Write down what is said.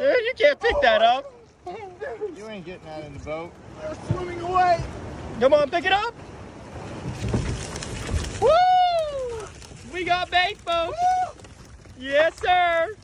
You can't pick that up. You ain't getting that in the boat. They're swimming away. Come on, pick it up. Woo! We got bait, folks. Yes, sir.